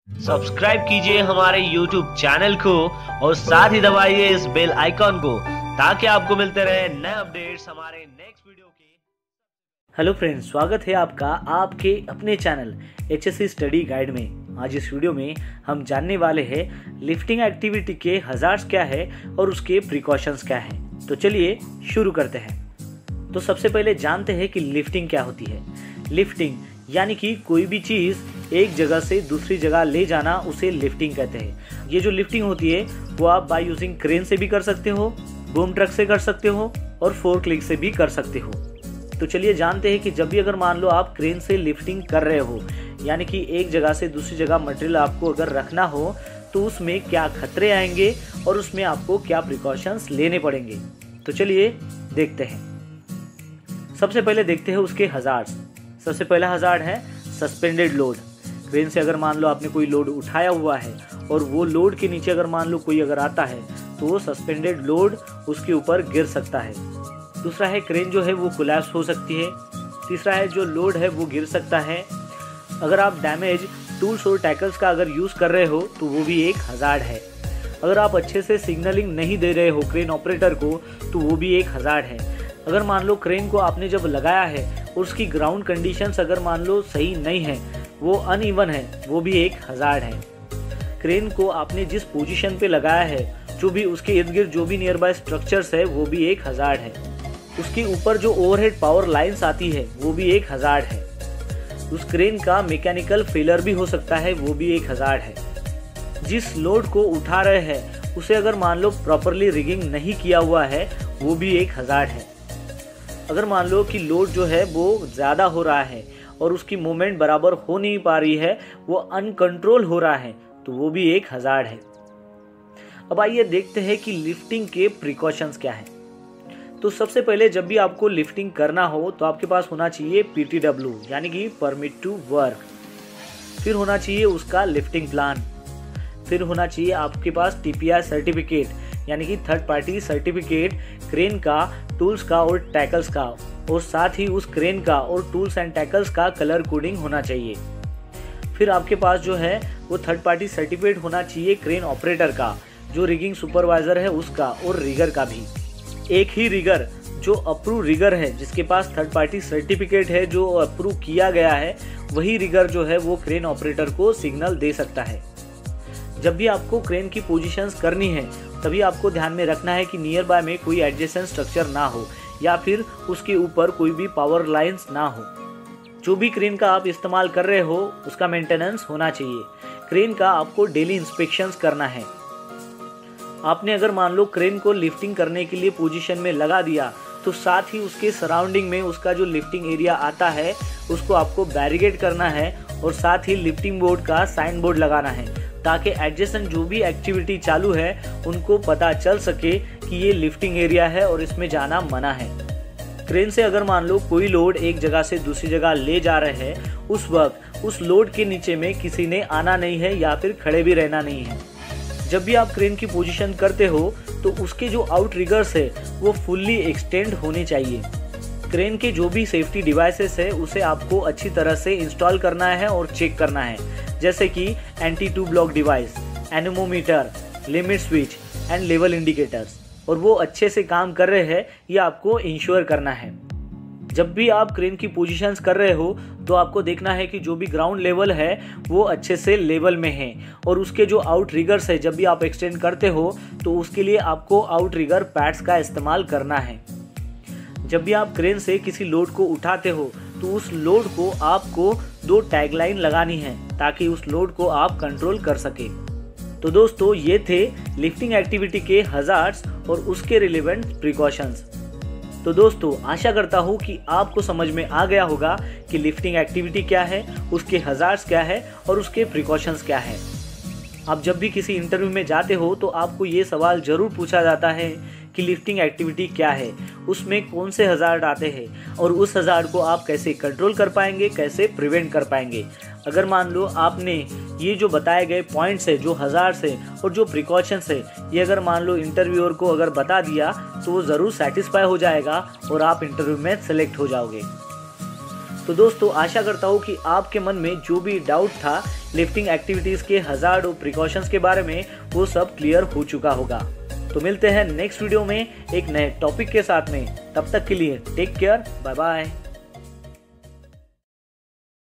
Subscribe कीजिए हमारे YouTube channel को और साथ ही दबाइए इस बेल आइकॉन को ताकि आपको मिलते रहे नए अपडेट्स हमारे नेक्स्ट वीडियो के। हेलो फ्रेंड्स, स्वागत है आपका आपके अपने चैनल HSE स्टडी गाइड में। आज इस वीडियो में हम जानने वाले हैं लिफ्टिंग एक्टिविटी के हजार्ड्स क्या है और उसके प्रिकॉशंस क्या हैं। तो चलिए शुरू करते हैं। तो सबसे पहले जानते हैं कि लिफ्टिंग क्या होती है। लिफ्टिंग यानी कि कोई भी चीज़ एक जगह से दूसरी जगह ले जाना, उसे लिफ्टिंग कहते हैं। ये जो लिफ्टिंग होती है वो आप बाय यूजिंग क्रेन से भी कर सकते हो, बूम ट्रक से कर सकते हो और फोर्कलिफ्ट से भी कर सकते हो। तो चलिए जानते हैं कि जब भी अगर मान लो आप क्रेन से लिफ्टिंग कर रहे हो, यानी कि एक जगह से दूसरी जगह मटेरियल आपको अगर रखना हो, तो उसमें क्या खतरे आएंगे और उसमें आपको क्या प्रिकॉशंस लेने पड़ेंगे। तो चलिए देखते हैं। सबसे पहले देखते हैं उसके हजार्ड्स। सबसे पहला हजार्ड है सस्पेंडेड लोड। क्रेन से अगर मान लो आपने कोई लोड उठाया हुआ है और वो लोड के नीचे अगर मान लो कोई अगर आता है तो वो सस्पेंडेड लोड उसके ऊपर गिर सकता है। दूसरा है क्रेन जो है वो कोलैप्स हो सकती है। तीसरा है जो लोड है वो गिर सकता है। अगर आप डैमेज टूल्स और टैकल्स का अगर यूज़ कर रहे हो तो वो भी एक हजार्ड है। अगर आप अच्छे से सिग्नलिंग नहीं दे रहे हो क्रेन ऑपरेटर को तो वो भी एक हजार्ड है। अगर मान लो क्रेन को आपने जब लगाया है और उसकी ग्राउंड कंडीशंस अगर मान लो सही नहीं है, वो अनइवन है, वो भी एक हजार्ड है। क्रेन को आपने जिस पोजीशन पे लगाया है, जो भी उसके इर्द गिर्द जो भी नियर बाय स्ट्रक्चर्स है, वो भी एक हजार्ड है। उसके ऊपर जो ओवरहेड पावर लाइंस आती है वो भी एक हजार्ड है। उस क्रेन का मैकेनिकल फेलियर भी हो सकता है, वो भी एक हजार्ड है। जिस लोड को उठा रहे हैं उसे अगर मान लो प्रॉपरली रिगिंग नहीं किया हुआ है, वो भी एक हजार्ड है। अगर मान लो कि लोड जो है वो ज़्यादा हो रहा है और उसकी मूवमेंट बराबर हो नहीं पा रही है, वो अनकंट्रोल हो रहा है, तो वो भी एक हजार्ड है। अब आइए देखते हैं कि लिफ्टिंग के प्रिकॉशंस क्या हैं। तो सबसे पहले जब भी आपको लिफ्टिंग करना हो तो आपके पास होना चाहिए PTW यानी कि परमिट टू वर्क। फिर होना चाहिए उसका लिफ्टिंग प्लान। फिर होना चाहिए आपके पास TPI सर्टिफिकेट यानी कि थर्ड पार्टी सर्टिफिकेट क्रेन का, टूल्स का और टैकल्स का, और साथ ही उस क्रेन का और टूल्स एंड टैकल्स का कलर कोडिंग होना चाहिए। फिर आपके पास जो है वो थर्ड पार्टी सर्टिफिकेट होना चाहिए क्रेन ऑपरेटर का, जो रिगिंग सुपरवाइजर है उसका, और रिगर का भी। एक ही रिगर जो अप्रूव रिगर है, जिसके पास थर्ड पार्टी सर्टिफिकेट है, जो अप्रूव किया गया है, वही रिगर जो है वो क्रेन ऑपरेटर को सिग्नल दे सकता है। जब भी आपको क्रेन की पोजीशंस करनी है तभी आपको ध्यान में रखना है कि नियर बाय में कोई एडजेसेंट स्ट्रक्चर ना हो या फिर उसके ऊपर कोई भी पावर लाइंस ना हो। जो भी क्रेन का आप इस्तेमाल कर रहे हो उसका मेंटेनेंस होना चाहिए। क्रेन का आपको डेली इंस्पेक्शंस करना है। आपने अगर मान लो क्रेन को लिफ्टिंग करने के लिए पोजीशन में लगा दिया तो साथ ही उसके सराउंडिंग में उसका जो लिफ्टिंग एरिया आता है उसको आपको बैरिकेड करना है और साथ ही लिफ्टिंग बोर्ड का साइन बोर्ड लगाना है, ताकि एडजेसेंट जो भी एक्टिविटी चालू है उनको पता चल सके कि ये लिफ्टिंग एरिया है और इसमें जाना मना है। क्रेन से अगर मान लो कोई लोड एक जगह से दूसरी जगह ले जा रहे हैं, उस वक्त उस लोड के नीचे में किसी ने आना नहीं है या फिर खड़े भी रहना नहीं है। जब भी आप क्रेन की पोजीशन करते हो तो उसके जो आउट रिगर्स है वो फुल्ली एक्सटेंड होने चाहिए। क्रेन के जो भी सेफ्टी डिवाइसेस है उसे आपको अच्छी तरह से इंस्टॉल करना है और चेक करना है, जैसे कि anti two block device, anemometer, limit switch and level indicators, और वो अच्छे से काम कर रहे हैं ये आपको इंश्योर करना है। जब भी आप क्रेन की पोजीशंस कर रहे हो तो आपको देखना है कि जो भी ग्राउंड लेवल है वो अच्छे से लेवल में है, और उसके जो आउट रिगर्स है जब भी आप एक्सटेंड करते हो तो उसके लिए आपको आउट रिगर पैड्स का इस्तेमाल करना है। जब भी आप क्रेन से किसी लोड को उठाते हो तो उस लोड को आपको 2 टैगलाइन लगानी है ताकि उस लोड को आप कंट्रोल कर सके। तो दोस्तों ये थे लिफ्टिंग एक्टिविटी के हजार्ड्स और उसके रिलेवेंट प्रिकॉशंस। तो दोस्तों आशा करता हूँ कि आपको समझ में आ गया होगा कि लिफ्टिंग एक्टिविटी क्या है, उसके हजार्ड्स क्या है और उसके प्रिकॉशंस क्या है। आप जब भी किसी इंटरव्यू में जाते हो तो आपको ये सवाल जरूर पूछा जाता है कि लिफ्टिंग एक्टिविटी क्या है, उसमें कौन से हजार्ड आते हैं और उस हजार्ड को आप कैसे कंट्रोल कर पाएंगे, कैसे प्रिवेंट कर पाएंगे। अगर मान लो आपने ये जो बताए गए पॉइंट्स है, जो हजार्ड्स है और जो प्रिकॉशंस है, ये अगर मान लो इंटरव्यूअर को अगर बता दिया तो वो ज़रूर सेटिस्फाई हो जाएगा और आप इंटरव्यू में सेलेक्ट हो जाओगे। तो दोस्तों आशा करता हूँ कि आपके मन में जो भी डाउट था लिफ्टिंग एक्टिविटीज़ के हजार्ड और प्रिकॉशंस के बारे में वो सब क्लियर हो चुका होगा। तो मिलते हैं नेक्स्ट वीडियो में एक नए टॉपिक के साथ में। तब तक के लिए टेक केयर, बाय बाय।